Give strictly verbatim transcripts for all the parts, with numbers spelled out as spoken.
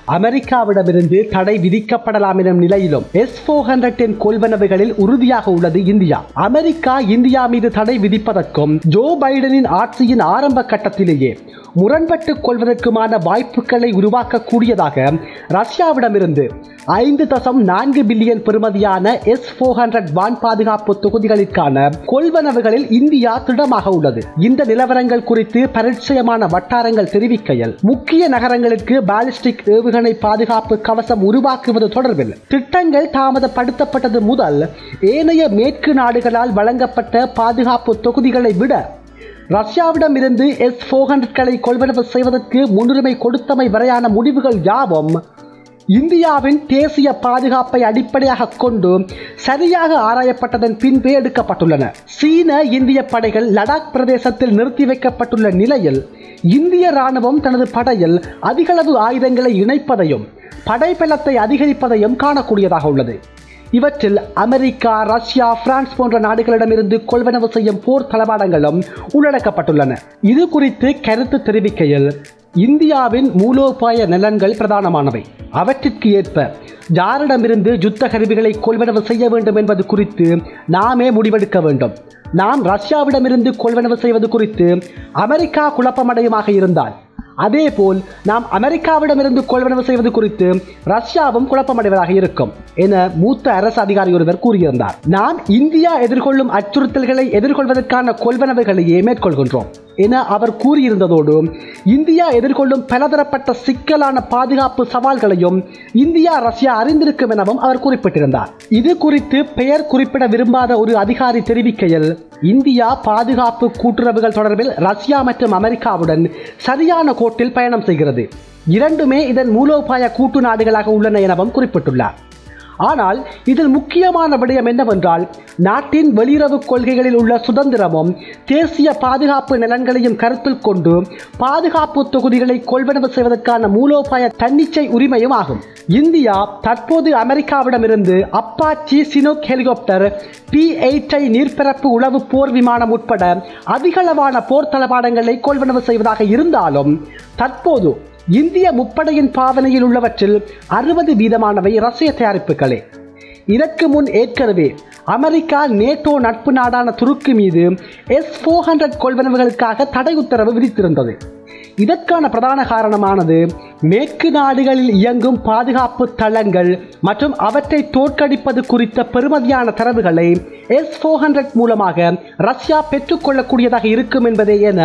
அமெரிக்காவிடமிருந்து தடை விதிக்கப்படலாம் எனும் நிலையிலும் எஸ் ஃபோர் ஹண்ட்ரட் கொள்வனவுகளில் உறுதியாக உள்ளது இந்தியா. அமெரிக்கா இந்தியா மீது தடை விதிப்பதற்கும் ஜோ பைடனின் ஆட்சியின் ஆரம்ப கட்டத்திலேயே முரண்பட்டுக் கொள்வதற்குமான வாய்ப்புகளை உருவாக்கக்கூடியதாக ரஷ்யாவிடமிருந்து ஐந்து தசம் நான்கு பில்லியன் பெறுமதியான எஸ் ஃபோர் ஹண்ட்ரட் வான் பாதுகாப்பு தொகுதிகளுக்கான கொள்வனவுகளில் இந்தியா திடமாக உள்ளது. இந்த நிலவரங்கள் குறித்து பரிச்சயமான வட்டாரங்கள் தெரிவிக்கையில் முக்கிய நகரங்களுக்கு பாலிஸ்டிக் ஏவுகணை பாதுகாப்பு கவசம் உருவாக்குவது தொடர்பில் திட்டங்கள் தாமதப்படுத்தப்பட்டது முதல் ஏனைய மேற்கு நாடுகளால் வழங்கப்பட்ட பாதுகாப்பு தொகுதிகளை விட ரஷ்யாவிடம் இருந்து எஸ் ஃபோர் ஹண்ட்ரட்களை கொள்வனவு செய்வதற்கு முன்னுரிமை கொடுத்தமை வரையான முடிவுகள் யாவும் இந்தியாவின் தேசிய பாதுகாப்பை அடிப்படையாக கொண்டு சரியாக ஆராயப்பட்டதன் பின்பே எடுக்கப்பட்டுள்ளன. சீன இந்திய படைகள் லடாக் பிரதேசத்தில் நிறுத்தி வைக்கப்பட்டுள்ள நிலையில் இந்திய ராணுவம் தனது படையில் அதிகளவு ஆயுதங்களை இணைப்பதையும் படைபலத்தை அதிகரிப்பதையும் காணக்கூடியதாக உள்ளது. இவற்றில் அமெரிக்கா, ரஷ்யா, பிரான்ஸ் போன்ற நாடுகளிடமிருந்து கொள்வனவு செய்யும் போர் தளவாடங்களும் உள்ளடக்கப்பட்டுள்ளன. இது குறித்து கருத்து தெரிவிக்கையில் இந்தியாவின் மூலோபாய நலன்கள் பிரதானமானவை. அவற்றிற்கு ஏற்ப யாரிடமிருந்து யுத்த கருவிகளை கொள்வனவு செய்ய வேண்டும் என்பது குறித்து நாமே முடிவெடுக்க வேண்டும். நாம் ரஷ்யாவிடமிருந்து கொள்வனவு செய்வது குறித்து அமெரிக்கா குழப்பமடையமாக இருந்தால் அதேபோல் நாம் அமெரிக்காவிடமிருந்து கொள்வனவு செய்வது குறித்து ரஷ்யாவும் குழப்பமடைவதாக இருக்கும் என மூத்த அரசு அதிகாரி ஒருவர் கூறியிருந்தார். நாம் இந்தியா எதிர்கொள்ளும் அச்சுறுத்தல்களை எதிர்கொள்வதற்கான கொள்வனவுகளையே மேற்கொள்கின்றோம் என அவர் கூறியிருந்ததோடு இந்தியா எதிர்கொள்ளும் பலதரப்பட்ட சிக்கலான பாதுகாப்பு சவால்களையும் இந்தியா ரஷ்யா அறிந்திருக்கும் எனவும் அவர் குறிப்பிட்டிருந்தார். இது குறித்து பெயர் குறிப்பிட விரும்பாத ஒரு அதிகாரி தெரிவிக்கையில் இந்தியா பாதுகாப்பு கூட்டுறவுகள் தொடர்பில் ரஷ்யா மற்றும் அமெரிக்காவுடன் சரியான கோட்டில் பயணம் செய்கிறது. இரண்டுமே இதன் மூலோபாய கூட்டு நாடுகளாக உள்ளன எனவும் குறிப்பிட்டுள்ளார். ஆனால் இதில் முக்கியமான விடயம் என்னவென்றால் நாட்டின் வெளியுறவு கொள்கைகளில் உள்ள சுதந்திரமும் தேசிய பாதுகாப்பு நலன்களையும் கருத்தில் கொண்டு பாதுகாப்பு தொகுதிகளை கொள்வனவு செய்வதற்கான மூலோபாய தன்னிச்சை உரிமையும் ஆகும். இந்தியா தற்போது அமெரிக்காவிடமிருந்து Apache Chinook helicopter, P eight நீர்பரப்பு உளவு போர் விமானம் உட்பட அதிகளவான போர் தளவாடங்களை கொள்வனவு செய்வதாக இருந்தாலும் தற்போது இந்திய முப்படையின் பாவனையில் உள்ளவற்றில் அறுபது வீதமானவை ரஷ்ய தயாரிப்புகளே. இதற்கு முன் ஏற்கனவே அமெரிக்கா நேட்டோ நட்பு நாடான துருக்கி மீது எஸ் ஃபோர் ஹண்ட்ரட் கொள்வனவுகளுக்காக தடை உத்தரவு விதித்திருந்தது. இதற்கான பிரதான காரணமானது மேற்கு நாடுகளில் இயங்கும் பாதுகாப்பு தளங்கள் மற்றும் அவற்றை தோற்கடிப்பது குறித்த பெருமதியான தரவுகளை எஸ் ஃபோர் ஹண்ட்ரட் மூலமாக ரஷ்யா பெற்றுக்கொள்ளக்கூடியதாக இருக்கும் என்பதே என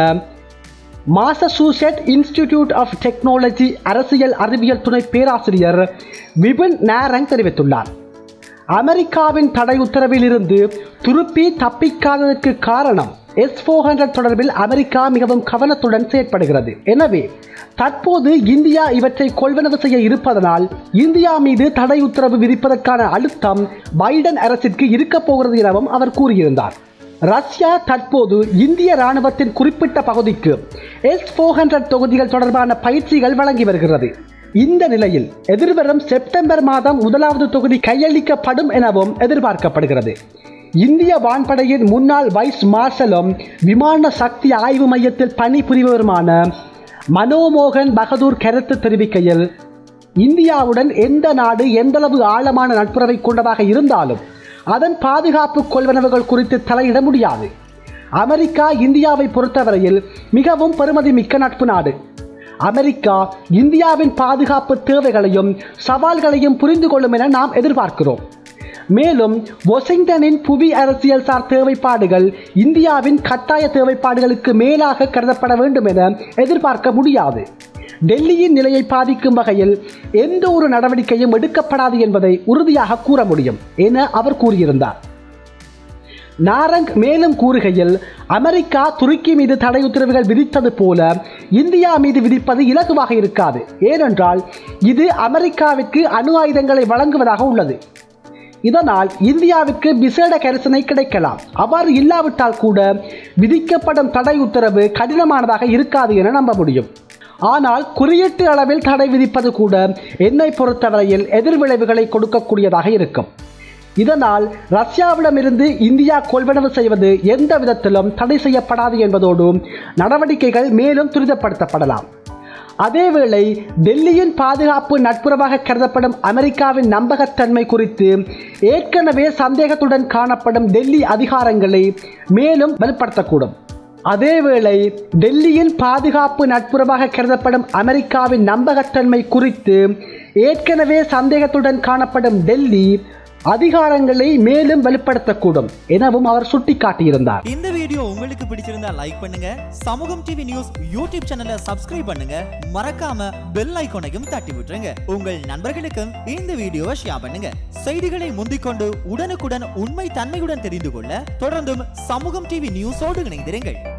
மாசசூசெட் இன்ஸ்டிடியூட் ஆஃப் டெக்னாலஜி அரசியல் அறிவியல் துணை பேராசிரியர் விபின் நாரங் தெரிவித்துள்ளார். அமெரிக்காவின் தடை உத்தரவில் இருந்து துருப்பி தப்பிக்காததற்கு காரணம் எஸ் ஃபோர் ஹண்ட்ரட் தொடர்பில் அமெரிக்கா மிகவும் கவனத்துடன் செயற்படுகிறது. எனவே தற்போது இந்தியா இவற்றை கொள்வனவு செய்ய இருப்பதனால் இந்தியா மீது தடை உத்தரவு விதிப்பதற்கான அழுத்தம் பைடன் அரசிற்கு இருக்கப் போகிறது எனவும் அவர் கூறியிருந்தார். ரஷ்யா தற்போது இந்திய ராணுவத்தின் குறிப்பிட்ட பகுதிக்கு எஸ் ஃபோர் ஹண்ட்ரட் தொகுதிகள் தொடர்பான பயிற்சிகள் வழங்கி வருகிறது. இந்த நிலையில் எதிர்வரும் செப்டம்பர் மாதம் முதலாவது தொகுதி கையளிக்கப்படும் எனவும் எதிர்பார்க்கப்படுகிறது. இந்திய வான்படையின் முன்னாள் வைஸ் மார்ஷலும் விமான சக்தி ஆய்வு மையத்தில் பணிபுரிபவருமான மனோமோகன் பகதூர் கருத்து தெரிவிக்கையில் இந்தியாவுடன் எந்த நாடு எந்தளவு ஆழமான நட்புறவை கொண்டதாக இருந்தாலும் அதன் பாதுகாப்பு கொள்வனவுகள் குறித்து தலையிட முடியாது. அமெரிக்கா இந்தியாவை பொறுத்தவரையில் மிகவும் பெருமதி மிக்க நட்பு நாடு. அமெரிக்கா இந்தியாவின் பாதுகாப்பு தேவைகளையும் சவால்களையும் புரிந்து கொள்ளும் என நாம் எதிர்பார்க்கிறோம். மேலும் வாஷிங்டனின் புவி அரசியல் சார் தேவைப்பாடுகள் இந்தியாவின் கட்டாய தேவைப்பாடுகளுக்கு மேலாக கருதப்பட வேண்டும் என எதிர்பார்க்க முடியாது. டெல்லியின் நிலையை பாதிக்கும் வகையில் எந்த ஒரு நடவடிக்கையும் எடுக்கப்படாது என்பதை உறுதியாக கூற முடியும் என அவர் கூறியிருந்தார். நாரங் மேலும் கூறுகையில் அமெரிக்கா துருக்கி மீது தடை உத்தரவுகள் விதித்தது போல இந்தியா மீது விதிப்பது இலகுவாக இருக்காது. ஏனென்றால் இது அமெரிக்காவிற்கு அணு ஆயுதங்களை வழங்குவதாக உள்ளது. இதனால் இந்தியாவிற்கு விசேட கரிசனை கிடைக்கலாம். அவ்வாறு இல்லாவிட்டால் கூட விதிக்கப்படும் தடை உத்தரவு கடினமானதாக இருக்காது என நம்ப முடியும். ஆனால் குறியீட்டு அளவில் தடை விதிப்பது கூட என்னை பொறுத்தவரையில் எதிர்விளைவுகளை கொடுக்கக்கூடியதாக இருக்கும். இதனால் ரஷ்யாவிடமிருந்து இந்தியா கொள்வனவு செய்வது எந்த விதத்திலும் தடை செய்யப்படாது என்பதோடு நடவடிக்கைகள் மேலும் துரிதப்படுத்தப்படலாம். அதேவேளை டெல்லியின் பாதுகாப்பு நட்புறவாக கருதப்படும் அமெரிக்காவின் நம்பகத்தன்மை குறித்து ஏற்கனவே சந்தேகத்துடன் காணப்படும் டெல்லி அதிகாரங்களை மேலும் வலுப்படுத்தக்கூடும். அதேவேளை டெல்லியின் பாதுகாப்பு நட்புறவாக கருதப்படும் அமெரிக்காவின் நம்பகத்தன்மை குறித்து ஏற்கனவே சந்தேகத்துடன் காணப்படும் டெல்லி அதிகாரங்களை மேலும் வலுப்படுத்தக்கூடும் எனவும் அவர் சுட்டிக்காட்டியிருந்தார். இந்த வீடியோ உங்களுக்கு பிடிச்சிருந்தா லைக் பண்ணுங்க, சமூகம் டிவி நியூஸ் யூடியூப் சேனலை சப்ஸ்கிரைப் பண்ணுங்க, மறக்காம பெல் ஐகானையும் தட்டி விட்டுருங்க. உங்கள் நண்பர்களுக்கும் இந்த வீடியோவை ஷேர் பண்ணுங்க. செய்திகளை முந்திக்கொண்டு உடனுக்குடன் உண்மை தன்மையுடன் தெரிந்து கொள்ள தொடர்ந்தும் சமூகம் டிவி நியூஸோடு இணைந்திருங்கள்.